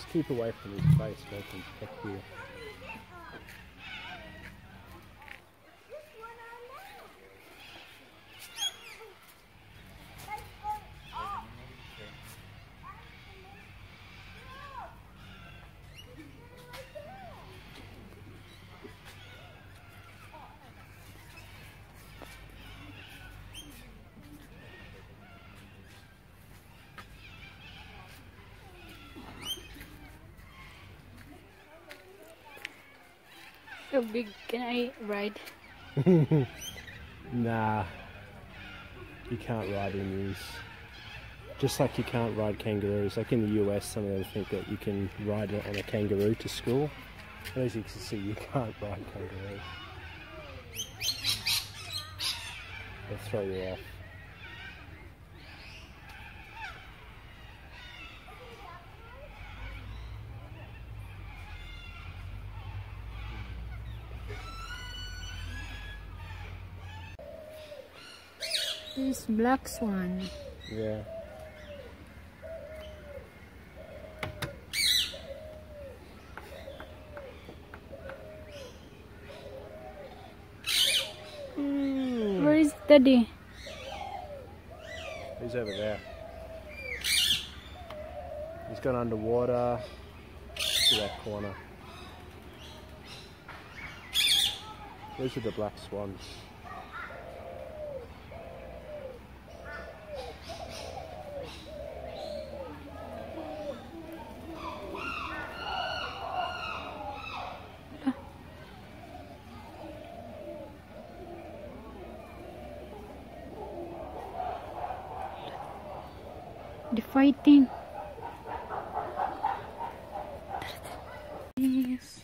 keep away from his face, make him peck you. How big can I ride? Nah, you can't ride emus. Just like you can't ride kangaroos. Like in the US, some of them think that you can ride on a kangaroo to school. But as you can see, you can't ride kangaroos. They'll throw you off. This black swan. Yeah. Where is Daddy? He's over there. He's gone underwater to that corner. Those are the black swans. The fighting. Yes.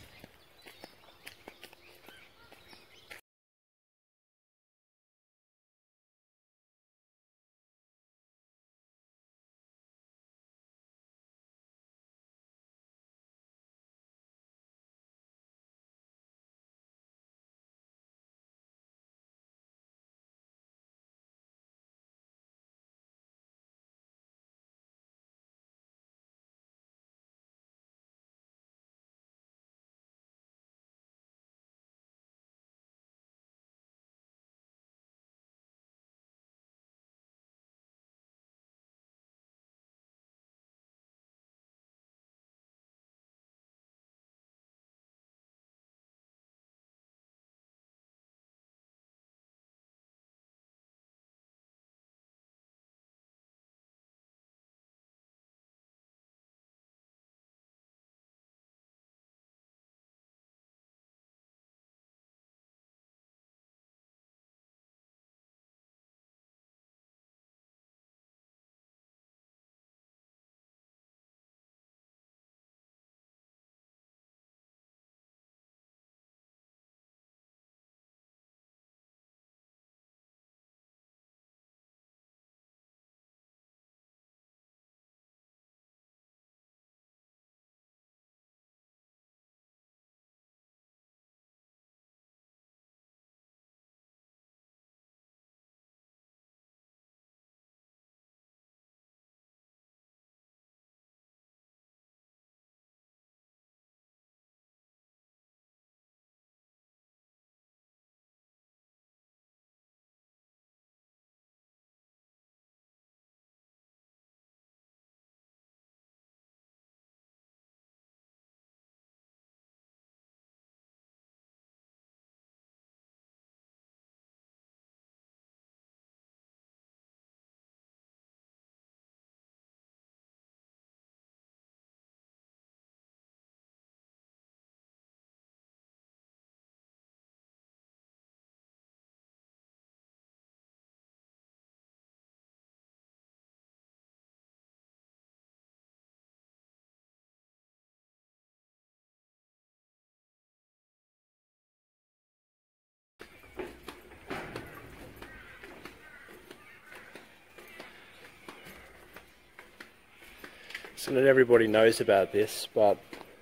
So not everybody knows about this, but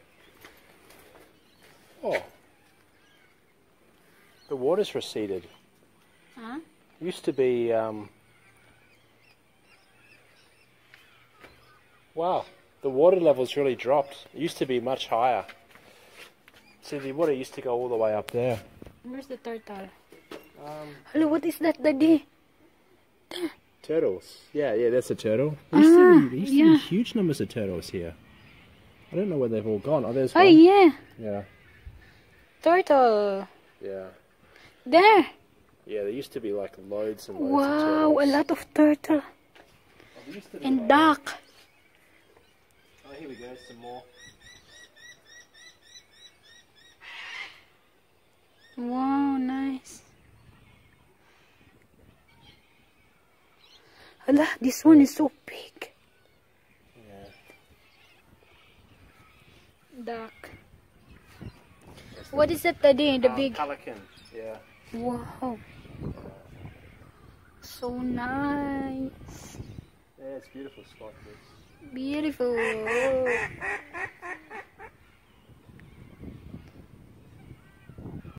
the water's receded. Huh? Used to be wow, The water level's really dropped. It used to be much higher. See, the water used to go all the way up there. Where's the turtle? Hello, what is that, Daddy? Turtles. Yeah, that's a turtle. There used to be huge numbers of turtles here. I don't know where they've all gone. Oh, there's one. Oh, yeah. Yeah. Turtle. Yeah. There. Yeah, there used to be like loads and loads of Wow, turtles. a lot of turtle. And duck. Oh, here we go, some more. Wow, nice. Allah, this one is so big. Yeah. Duck. What is that, Daddy? The big. Pelican. Yeah. Wow. So nice. Yeah, it's a beautiful spot. This. Beautiful.